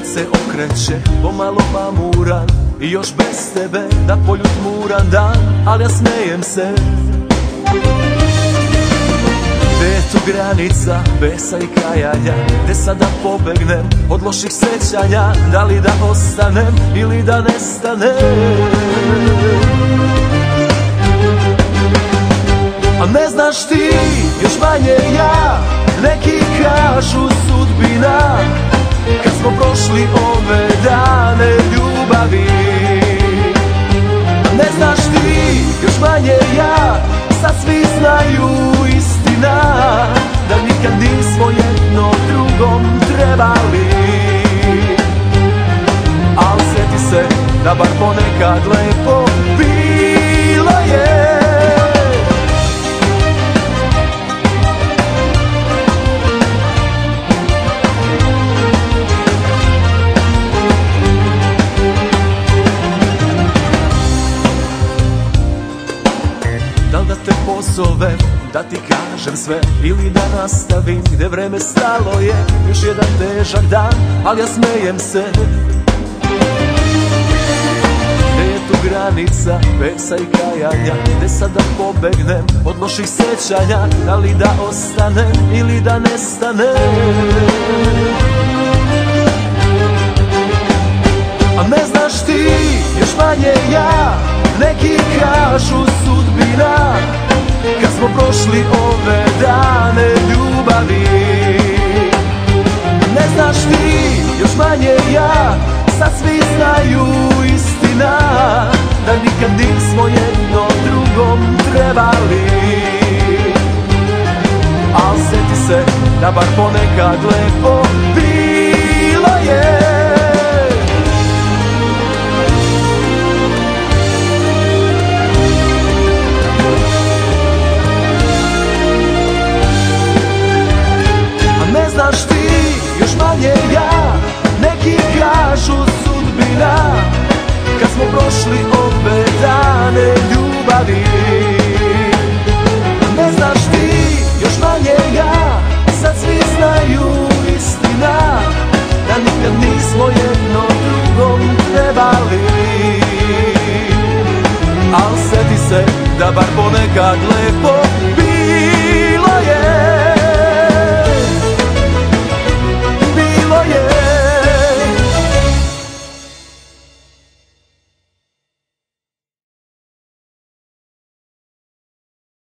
se okreće, pomalo pamuran i još bez tebe da poljut muran dan, ali ja smejem se. Gde je tu granica besa i kajanja, gde sada pobegnem od loših sećanja, da li da ostanem ili da nestanem? A ne znaš ti, još manje ja, neki kažu sudbina, kad smo prošli ove dane ljubavi. A ne znaš ti, još manje ja, sad svi znaju istina, da nikad nismo jedno drugom trebali. Al sjeti se da bar ponekad lepo bilo je. Da te pozovem, da ti kažem sve, ili da nastavim gde vreme stalo je. Još jedan težak dan, ali ja smejem se. Gde je tu granica besa i kajanja, gde sada pobegnem od loših sećanja, da li da ostanem ili da nestanem? A ne znaš ti, još manje ja, neki kažu sudbina, kad smo prošli ove dane ljubavi. Ne znaš ti, još manje ja, sad svi znaju istina, da nikad nismo jedno drugom trebali. Al sjeti se da bar ponekad lepo bilo je. Znaš ti, još manje ja, neki kažu sudbina, kad smo prošli ove dane ljubavi. Ne znaš ti, još manje ja, sad svi znaju istina, da nikad nismo jedno drugom trebali. Al sjeti se da bar ponekad lepo